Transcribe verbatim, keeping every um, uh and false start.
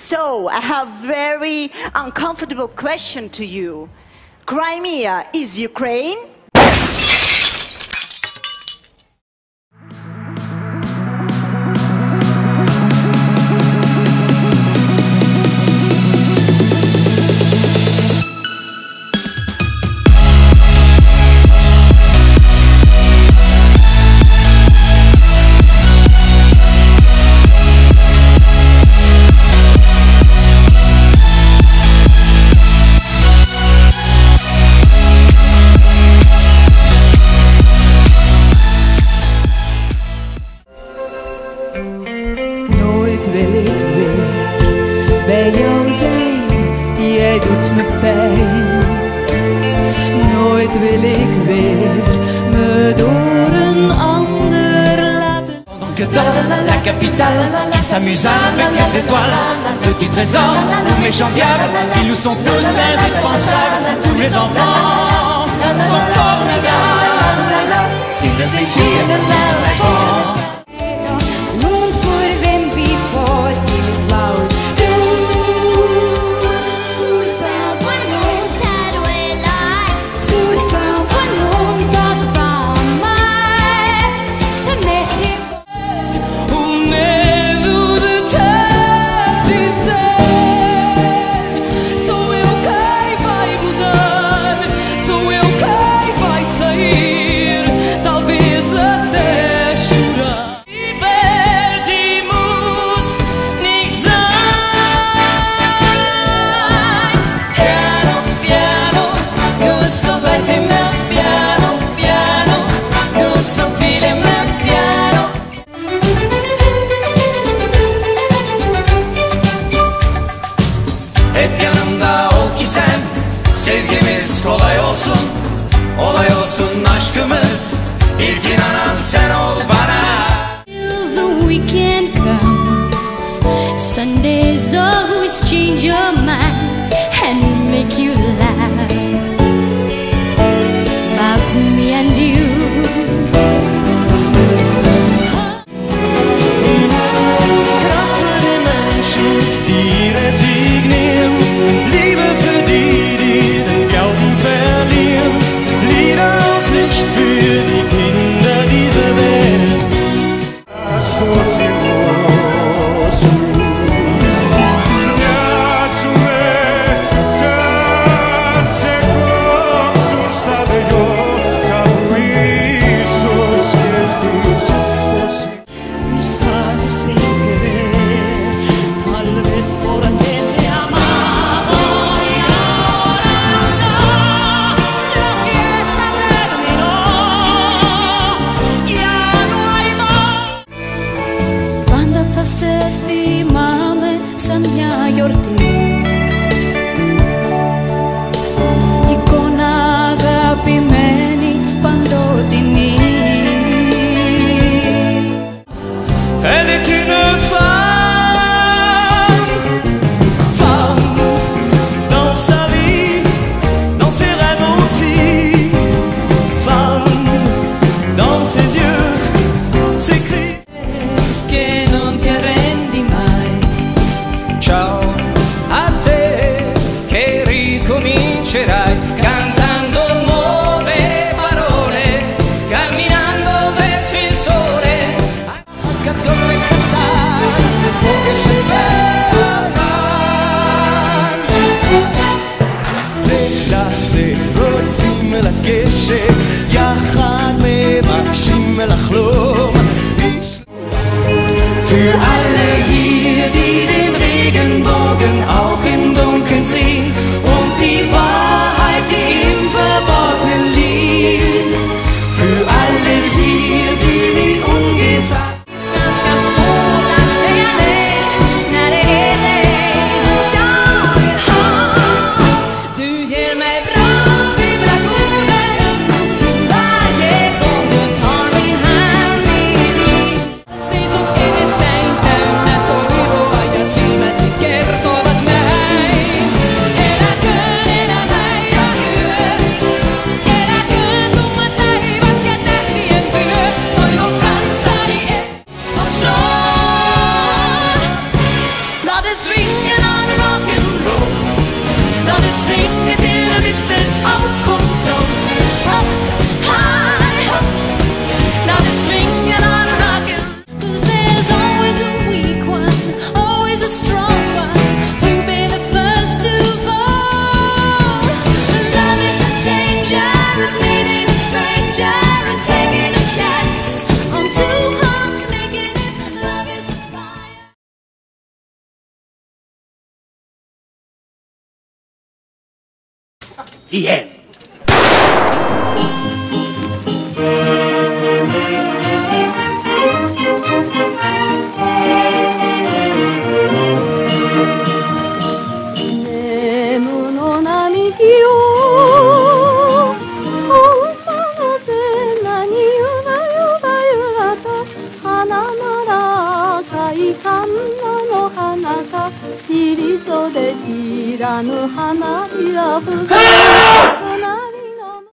So, I have very uncomfortable question to you. Crimea is Ukraine? Wil ik weer bij jou zijn, jij doet me pijn. Nooit wil ik weer me door een ander laten. Pendant que dans la capitale, ils s'amusent avec les étoiles. Petits trésors, ou méchants diables, ils nous sont tous indispensables. Tous les enfants sont formidables. Kinder sind hier, zijn gewoon. Hep yanımda ol ki sen, sevgimiz kolay olsun, olay olsun aşkımız, ilk inanan sen ol bana. Till the weekend comes, Sundays always change your mind and make you laugh about me and you. The end. Hey!